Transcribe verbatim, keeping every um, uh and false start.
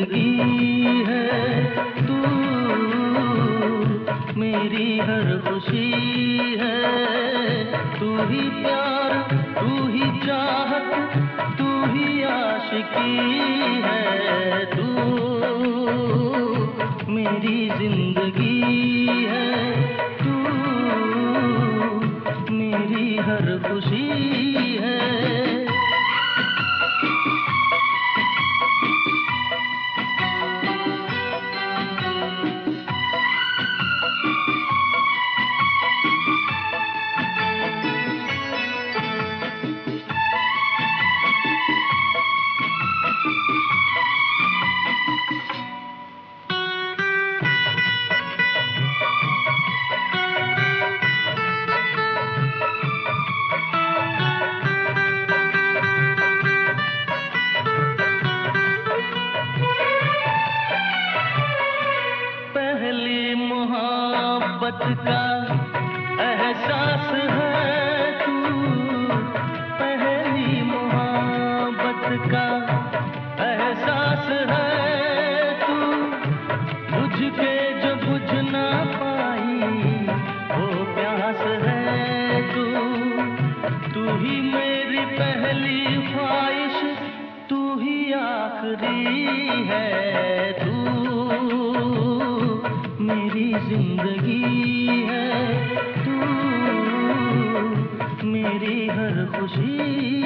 जिंदगी है तू, मेरी हर खुशी है। तू ही प्यार, तू ही चाहत, तू ही आशिकी है। तू मेरी जिंदगी है तू, मेरी हर खुशी है। मोहब्बत का एहसास है तू, पहली मोहब्बत का एहसास है तू। बुझ के जो बुझ ना पाई वो प्यास है तू। तू ही मेरी पहली ख्वाहिश, तू ही आखिरी है। तू मेरी जिंदगी है तू, मेरी हर खुशी